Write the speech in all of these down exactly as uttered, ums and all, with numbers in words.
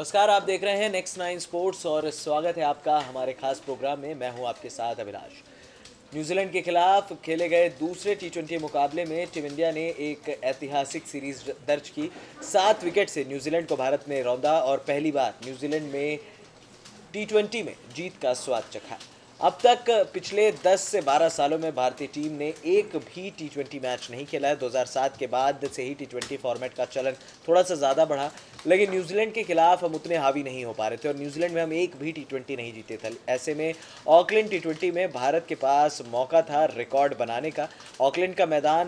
नमस्कार, आप देख रहे हैं नेक्स्ट नाइन स्पोर्ट्स और स्वागत है आपका हमारे खास प्रोग्राम में। मैं हूं आपके साथ अभिलाष। न्यूजीलैंड के खिलाफ खेले गए दूसरे टी ट्वेंटी मुकाबले में टीम इंडिया ने एक ऐतिहासिक सीरीज दर्ज की। सात विकेट से न्यूजीलैंड को भारत ने रौंदा और पहली बार न्यूजीलैंड में टी ट्वेंटी में जीत का स्वाद चखा। अब तक पिछले दस से बारह सालों में भारतीय टीम ने एक भी टी ट्वेंटी मैच नहीं खेला है। दो हज़ार सात के बाद से ही टी ट्वेंटी फॉर्मेट का चलन थोड़ा सा ज़्यादा बढ़ा, लेकिन न्यूजीलैंड के खिलाफ हम उतने हावी नहीं हो पा रहे थे और न्यूजीलैंड में हम एक भी टी ट्वेंटी नहीं जीते थे। ऐसे में ऑकलैंड टी ट्वेंटी में भारत के पास मौका था रिकॉर्ड बनाने का। ऑकलैंड का मैदान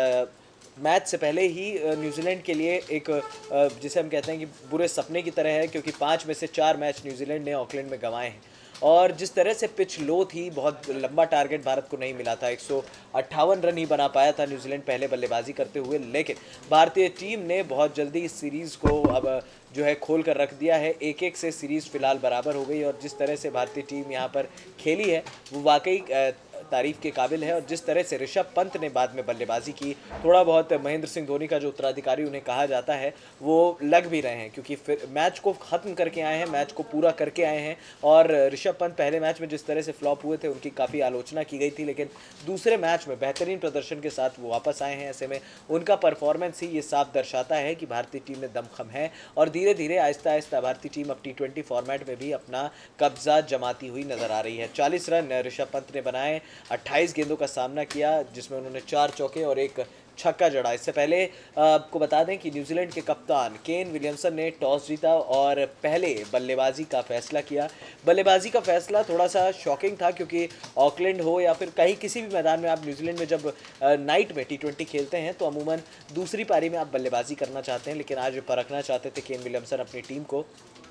मैच से पहले ही न्यूजीलैंड के लिए एक जिसे हम कहते हैं कि बुरे सपने की तरह है, क्योंकि पाँच में से चार मैच न्यूजीलैंड ने ऑकलैंड में गंवाए हैं। और जिस तरह से पिच लो थी, बहुत लंबा टारगेट भारत को नहीं मिला था। एक सौ अट्ठावन रन ही बना पाया था न्यूजीलैंड पहले बल्लेबाजी करते हुए, लेकिन भारतीय टीम ने बहुत जल्दी इस सीरीज़ को अब जो है खोल कर रख दिया है। एक एक से सीरीज़ फिलहाल बराबर हो गई और जिस तरह से भारतीय टीम यहाँ पर खेली है वो वाकई तारीफ के काबिल है। और जिस तरह से ऋषभ पंत ने बाद में बल्लेबाजी की, थोड़ा बहुत महेंद्र सिंह धोनी का जो उत्तराधिकारी उन्हें कहा जाता है वो लग भी रहे हैं, क्योंकि फिर मैच को ख़त्म करके आए हैं, मैच को पूरा करके आए हैं। और ऋषभ पंत पहले मैच में जिस तरह से फ्लॉप हुए थे उनकी काफ़ी आलोचना की गई थी, लेकिन दूसरे मैच में बेहतरीन प्रदर्शन के साथ वो वापस आए हैं। ऐसे में उनका परफॉर्मेंस ही ये साफ दर्शाता है कि भारतीय टीम में दमखम है और धीरे धीरे आहिस्ता आहिस्ता भारतीय टीम अब टी ट्वेंटी फॉर्मेट में भी अपना कब्जा जमाती हुई नजर आ रही है। चालीस रन ऋषभ पंत ने बनाए, अट्ठाईस गेंदों का सामना किया जिसमें उन्होंने चार चौके और एक छक्का जड़ा। इससे पहले आपको बता दें कि न्यूजीलैंड के कप्तान केन विलियमसन ने टॉस जीता और पहले बल्लेबाजी का फैसला किया। बल्लेबाजी का फैसला थोड़ा सा शॉकिंग था, क्योंकि ऑकलैंड हो या फिर कहीं किसी भी मैदान में आप न्यूजीलैंड में जब नाइट में टी ट्वेंटी खेलते हैं तो अमूमन दूसरी पारी में आप बल्लेबाजी करना चाहते हैं, लेकिन आज परखना चाहते थे केन विलियमसन अपनी टीम को।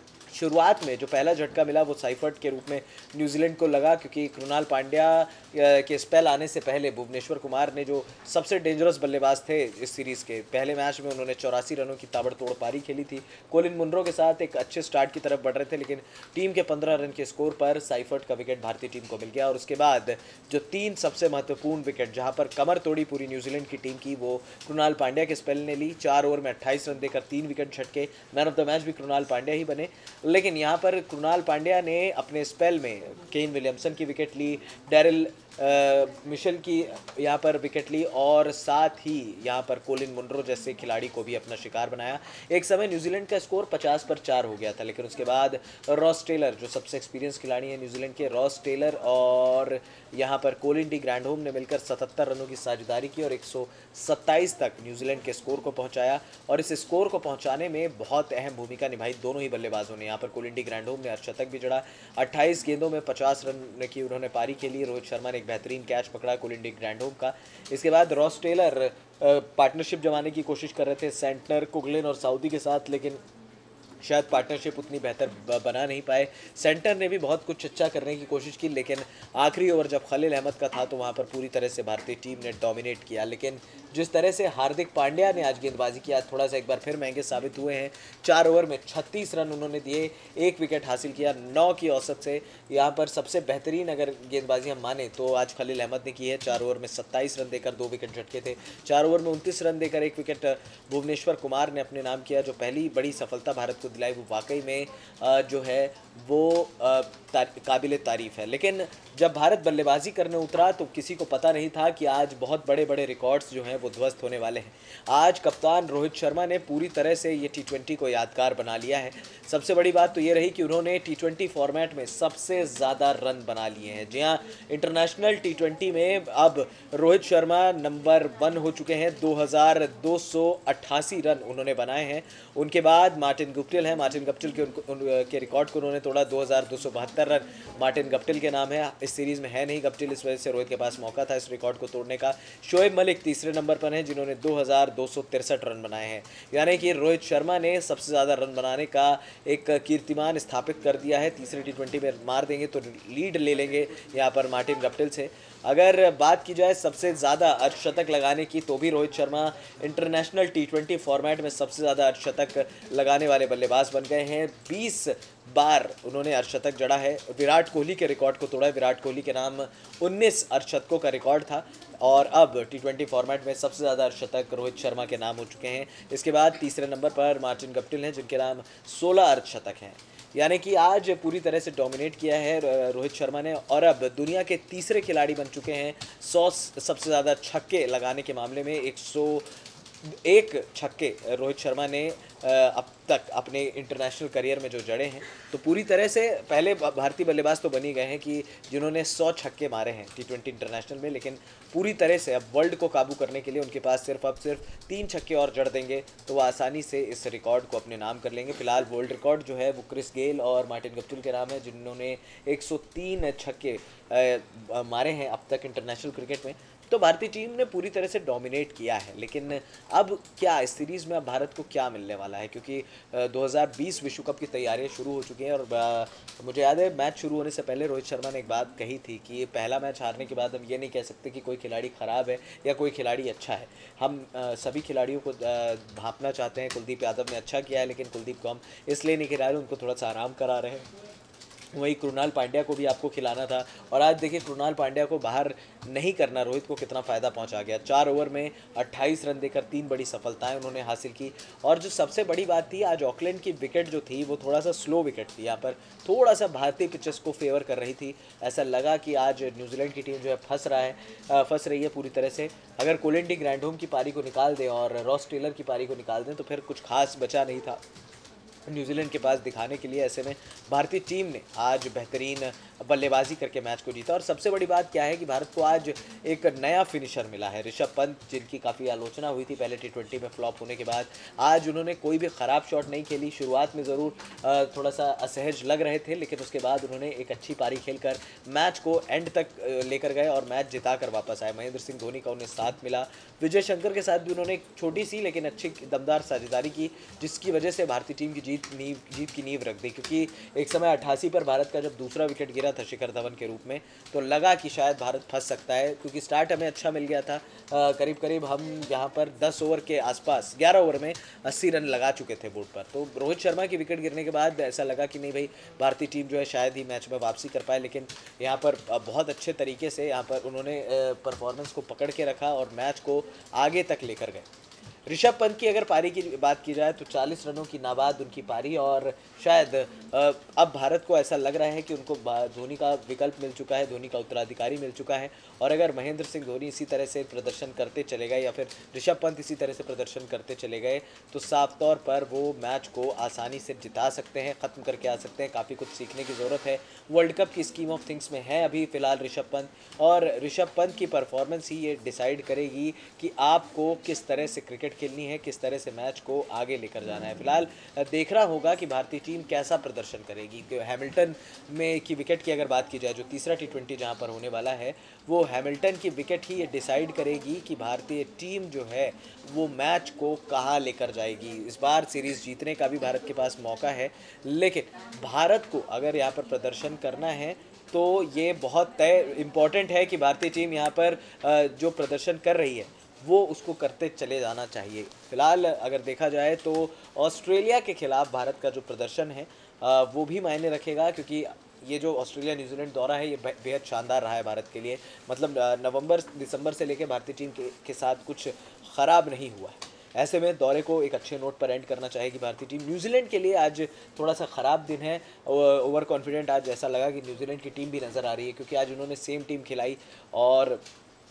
शुरुआत में जो पहला झटका मिला वो साइफर्ट के रूप में न्यूजीलैंड को लगा, क्योंकि कृणाल पांड्या के स्पेल आने से पहले भुवनेश्वर कुमार ने जो सबसे डेंजरस बल्लेबाज थे इस सीरीज़ के, पहले मैच में उन्होंने चौरासी रनों की ताबड़तोड़ पारी खेली थी। कोलिन मुनरो के साथ एक अच्छे स्टार्ट की तरफ बढ़ रहे थे, लेकिन टीम के पंद्रह रन के स्कोर पर साइफर्ट का विकेट भारतीय टीम को मिल गया। और उसके बाद जो तीन सबसे महत्वपूर्ण विकेट जहां पर कमर तोड़ी पूरी न्यूजीलैंड की टीम की, वो कृणाल पांड्या के स्पेल ने ली। चार ओवर में अट्ठाईस रन देकर तीन विकेट झटके। मैन ऑफ द मैच भी कृणाल पांड्या ही बने, लेकिन यहाँ पर कृणाल पांड्या ने अपने स्पेल में केन विलियमसन की विकेट ली, डैरिल मिशेल की यहाँ पर विकेट ली और साथ ही यहाँ पर कोलिन मुनरो जैसे खिलाड़ी को भी अपना शिकार बनाया। एक समय न्यूजीलैंड का स्कोर पचास पर चार हो गया था, लेकिन उसके बाद रॉस टेलर जो सबसे एक्सपीरियंस खिलाड़ी हैं न्यूजीलैंड के, रॉस टेलर और यहाँ पर कोलिन डी ग्रैंडहोम ने मिलकर सतहत्तर रनों की साझेदारी की और एक सौ सत्ताईस तक न्यूजीलैंड के स्कोर को पहुँचाया। और इस स्कोर को पहुँचाने में बहुत अहम भूमिका निभाई दोनों ही बल्लेबाजों ने। यहाँ पर कोलिन डी ग्रैंडहोम ने अर्धशतक भी जड़ा, अट्ठाईस गेंदों में पचास रन की उन्होंने पारी खेली। रोहित शर्मा ने एक बेहतरीन कैच पकड़ा कोलिन डी ग्रैंडहोम का। इसके बाद रॉस टेलर पार्टनरशिप जमाने की कोशिश कर रहे थे सेंटनर, कुगलिन और साउदी के साथ, लेकिन शायद पार्टनरशिप उतनी बेहतर बना नहीं पाए। सेंटर ने भी बहुत कुछ अच्छा करने की कोशिश की, लेकिन आखिरी ओवर जब खलील अहमद का था तो वहाँ पर पूरी तरह से भारतीय टीम ने डोमिनेट किया। लेकिन जिस तरह से हार्दिक पांड्या ने आज गेंदबाजी किया, थोड़ा सा एक बार फिर महंगे साबित हुए हैं। चार ओवर में छत्तीस रन उन्होंने दिए, एक विकेट हासिल किया नौ की औसत से। यहाँ पर सबसे बेहतरीन अगर गेंदबाजी हम माने तो आज खलील अहमद ने की है। चार ओवर में सत्ताईस रन देकर दो विकेट झटके थे। चार ओवर में उनतीस रन देकर एक विकेट भुवनेश्वर कुमार ने अपने नाम किया। जो पहली बड़ी सफलता भारत को दिलाई वो वाकई में जो है वो काबिल तारीफ है। लेकिन जब भारत बल्लेबाजी करने उतरा तो किसी को पता नहीं था कि आज बहुत बड़े बड़े रिकॉर्ड्स जो हैं वो ध्वस्त होने वाले हैं। आज कप्तान रोहित शर्मा ने पूरी तरह से ये टी ट्वेंटी को यादगार बना लिया है। सबसे बड़ी बात तो ये रही कि उन्होंने टी ट्वेंटी फॉर्मेट में सबसे ज़्यादा रन बना लिए हैं। जी हाँ, इंटरनेशनल टी ट्वेंटी में अब रोहित शर्मा नंबर वन हो चुके हैं। दो हज़ार दो सौ अट्ठासी रन उन्होंने बनाए हैं। उनके बाद मार्टिन गुप्टिल है, मार्टिन गुप्टिल के उनको उनके रिकॉर्ड को उन्होंने तोड़ा। दो हज़ार दो सौ बहत्तर रन मार्टिन गुप्टिल के नाम है। इस सीरीज़ में है नहीं गुप्टिल, इस वजह से रोहित के पास मौका था इस रिकॉर्ड को तोड़ने का। शोएब मलिक तीसरे नंबर पर हैं जिन्होंने दो हज़ार दो सौ तिरसठ रन बनाए हैं। यानी कि रोहित शर्मा ने सबसे ज़्यादा रन बनाने का एक कीर्तिमान स्थापित कर दिया है। तीसरे टी ट्वेंटी में मार देंगे तो लीड ले लेंगे यहाँ पर मार्टिन गुप्टिल से। अगर बात की जाए सबसे ज़्यादा अर्धशतक लगाने की तो भी Rohit Sharma international T twenty format में सबसे ज़्यादा अर्धशतक लगाने वाले बल्लेबाज बल्लेबाज बन गए हैं। बीस बार उन्होंने अर्धशतक जड़ा है। विराट कोहली के रिकॉर्ड को तोड़ा है। विराट कोहली के नाम उन्नीस अर्धशतकों का रिकॉर्ड था और अब टी ट्वेंटी फॉर्मेट में सबसे ज़्यादा अर्धशतक रोहित शर्मा के नाम हो चुके हैं। इसके बाद तीसरे नंबर पर मार्टिन गप्टिल हैं जिनके नाम सोलह अर्धशतक हैं। यानी कि आज पूरी तरह से डोमिनेट किया है रोहित शर्मा ने और अब दुनिया के तीसरे खिलाड़ी बन चुके हैं सौ सबसे ज़्यादा छक्के लगाने के मामले में। एक सौ एक छक्के रोहित शर्मा ने अब तक अपने इंटरनेशनल करियर में जो जड़े हैं। तो पूरी तरह से पहले भारतीय बल्लेबाज तो बन ही गए हैं कि जिन्होंने सौ छक्के मारे हैं टी ट्वेंटी इंटरनेशनल में, लेकिन पूरी तरह से अब वर्ल्ड को काबू करने के लिए उनके पास सिर्फ अब सिर्फ तीन छक्के और जड़ देंगे तो वो आसानी से इस रिकॉर्ड को अपने नाम कर लेंगे। फिलहाल वर्ल्ड रिकॉर्ड जो है वो क्रिस गेल और मार्टिन गप्टिल के नाम है जिन्होंने एक सौ तीन छक्के मारे हैं अब तक इंटरनेशनल क्रिकेट में। तो भारतीय टीम ने पूरी तरह से डोमिनेट किया है, लेकिन अब क्या इस सीरीज़ में अब भारत को क्या मिलने वाला है, क्योंकि दो हज़ार बीस विश्व कप की तैयारियां शुरू हो चुकी हैं। और मुझे याद है मैच शुरू होने से पहले रोहित शर्मा ने एक बात कही थी कि ये पहला मैच हारने के बाद हम ये नहीं कह सकते कि कोई खिलाड़ी ख़राब है या कोई खिलाड़ी अच्छा है। हम आ, सभी खिलाड़ियों को भांपना चाहते हैं। कुलदीप यादव ने अच्छा किया है, लेकिन कुलदीप को हम इसलिए नहीं खिला रहे, उनको थोड़ा सा आराम करा रहे हैं। वहीं कृणाल पांड्या को भी आपको खिलाना था और आज देखिए कृणाल पांड्या को बाहर नहीं करना रोहित को कितना फ़ायदा पहुंचा गया। चार ओवर में अट्ठाईस रन देकर तीन बड़ी सफलताएं उन्होंने हासिल की। और जो सबसे बड़ी बात थी, आज ऑकलैंड की विकेट जो थी वो थोड़ा सा स्लो विकेट थी। यहाँ पर थोड़ा सा भारतीय पिचेस को फेवर कर रही थी। ऐसा लगा कि आज न्यूजीलैंड की टीम जो है फंस रहा है फंस रही है पूरी तरह से। अगर कोलिन ग्रैंडहोम की पारी को निकाल दें और रॉस टेलर की पारी को निकाल दें तो फिर कुछ खास बचा नहीं था न्यूजीलैंड के पास दिखाने के लिए। ऐसे में भारतीय टीम ने आज बेहतरीन बल्लेबाजी करके मैच को जीता। और सबसे बड़ी बात क्या है कि भारत को आज एक नया फिनिशर मिला है, ऋषभ पंत, जिनकी काफ़ी आलोचना हुई थी पहले टी ट्वेंटी में फ्लॉप होने के बाद। आज उन्होंने कोई भी ख़राब शॉट नहीं खेली। शुरुआत में ज़रूर थोड़ा सा असहज लग रहे थे, लेकिन उसके बाद उन्होंने एक अच्छी पारी खेलकर मैच को एंड तक लेकर गए और मैच जिता कर वापस आए। महेंद्र सिंह धोनी का उन्हें साथ मिला। विजय शंकर के साथ भी उन्होंने एक छोटी सी लेकिन अच्छी दमदार साझेदारी की, जिसकी वजह से भारतीय टीम की जीत नींव जीत की नींव रख दी। क्योंकि एक समय अट्ठासी पर भारत का जब दूसरा विकेट गिरा था शिखर धवन के रूप में, तो लगा कि शायद भारत फंस सकता है, क्योंकि स्टार्ट हमें अच्छा मिल गया था। आ, करीब करीब हम यहाँ पर दस ओवर के आसपास ग्यारह ओवर में अस्सी रन लगा चुके थे बोर्ड पर। तो रोहित शर्मा की विकेट गिरने के बाद ऐसा लगा कि नहीं भाई, भारतीय टीम जो है शायद ही मैच में वापसी कर पाए, लेकिन यहाँ पर बहुत अच्छे तरीके से यहाँ पर उन्होंने परफॉर्मेंस को पकड़ के रखा और मैच को आगे तक लेकर गए। ऋषभ पंत की अगर पारी की बात की जाए तो चालीस रनों की नाबाद उनकी पारी, और शायद अब भारत को ऐसा लग रहा है कि उनको धोनी का विकल्प मिल चुका है, धोनी का उत्तराधिकारी मिल चुका है। और अगर महेंद्र सिंह धोनी इसी तरह से प्रदर्शन करते चले गए या फिर ऋषभ पंत इसी तरह से प्रदर्शन करते चले गए तो साफ तौर पर वो मैच को आसानी से जिता सकते हैं, ख़त्म करके आ सकते हैं। काफ़ी कुछ सीखने की ज़रूरत है, वर्ल्ड कप की स्कीम ऑफ थिंग्स में है अभी फ़िलहाल ऋषभ पंत, और ऋषभ पंत की परफॉर्मेंस ही ये डिसाइड करेगी कि आपको किस तरह से क्रिकेट खेलनी है, किस तरह से मैच को आगे लेकर जाना है। फिलहाल देखना होगा कि भारतीय टीम कैसा प्रदर्शन करेगी। हैमिल्टन में की विकेट की अगर बात की जाए, जो तीसरा टी ट्वेंटी जहाँ पर होने वाला है, वो हैमिल्टन की विकेट ही ये डिसाइड करेगी कि भारतीय टीम जो है वो मैच को कहाँ लेकर जाएगी। इस बार सीरीज़ जीतने का भी भारत के पास मौका है, लेकिन भारत को अगर यहाँ पर प्रदर्शन करना है तो ये बहुत तय इम्पॉर्टेंट है कि भारतीय टीम यहाँ पर जो प्रदर्शन कर रही है वो उसको करते चले जाना चाहिए। फिलहाल अगर देखा जाए तो ऑस्ट्रेलिया के खिलाफ भारत का जो प्रदर्शन है वो भी मायने रखेगा, क्योंकि ये जो ऑस्ट्रेलिया न्यूजीलैंड दौरा है ये बेहद शानदार रहा है भारत के लिए। मतलब नवंबर दिसंबर से लेकर भारतीय टीम के, के साथ कुछ ख़राब नहीं हुआ है। ऐसे में दौरे को एक अच्छे नोट पर एंड करना चाहेगी भारतीय टीम। न्यूजीलैंड के लिए आज थोड़ा सा ख़राब दिन है, ओवर कॉन्फिडेंट आज ऐसा लगा कि न्यूजीलैंड की टीम भी नज़र आ रही है, क्योंकि आज उन्होंने सेम टीम खिलाई और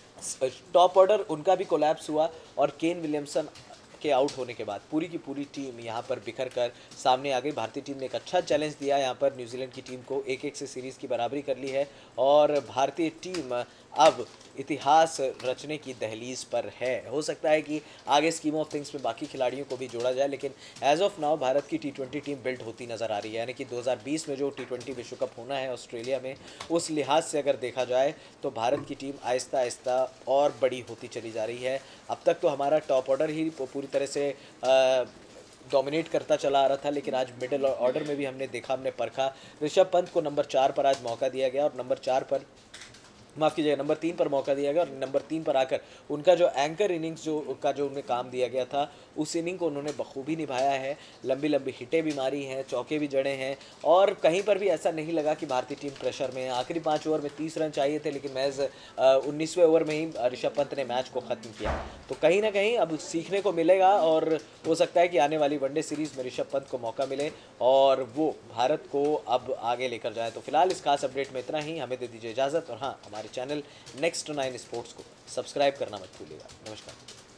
टॉप ऑर्डर उनका भी कोलैप्स हुआ और केन विलियमसन के आउट होने के बाद पूरी की पूरी टीम यहाँ पर बिखर कर सामने आ गई। भारतीय टीम ने एक अच्छा चैलेंज दिया यहाँ पर न्यूजीलैंड की टीम को, एक एक से सीरीज़ की बराबरी कर ली है और भारतीय टीम अब इतिहास रचने की दहलीज पर है। हो सकता है कि आगे स्कीम ऑफ थिंग्स में बाकी खिलाड़ियों को भी जोड़ा जाए, लेकिन एज ऑफ नाउ भारत की टी ट्वेंटी टीम बिल्ड होती नज़र आ रही है। यानी कि दो हज़ार बीस में जो टी ट्वेंटी विश्व कप होना है ऑस्ट्रेलिया में, उस लिहाज से अगर देखा जाए तो भारत की टीम आहिस्ता आहिस्ता और बड़ी होती चली जा रही है। अब तक तो हमारा टॉप ऑर्डर ही पूरी तरह से डोमिनेट करता चला आ रहा था, लेकिन आज मिडिल ऑर्डर में भी हमने देखा, हमने परखा। ऋषभ पंत को नंबर चार पर आज मौका दिया गया और नंबर चार पर माफ़ कीजिएगा, नंबर तीन पर मौका दिया गया और नंबर तीन पर आकर उनका जो एंकर इनिंग्स जो का जो उन्हें काम दिया गया था, उस इनिंग को उन्होंने बखूबी निभाया है। लंबी लंबी हिटें भी मारी हैं, चौके भी जड़े हैं और कहीं पर भी ऐसा नहीं लगा कि भारतीय टीम प्रेशर में है। आखिरी पाँच ओवर में तीस रन चाहिए थे, लेकिन महज उन्नीसवें ओवर में ही ऋषभ पंत ने मैच को ख़त्म किया। तो कहीं ना कहीं अब सीखने को मिलेगा और हो सकता है कि आने वाली वनडे सीरीज़ में ऋषभ पंत को मौका मिले और वो भारत को अब आगे लेकर जाए। तो फिलहाल इस खास अपडेट में इतना ही। हमें दे दीजिए इजाज़त और हाँ, हमारे चैनल नेक्स्ट नाइन स्पोर्ट्स को सब्सक्राइब करना मत भूलिएगा। नमस्कार।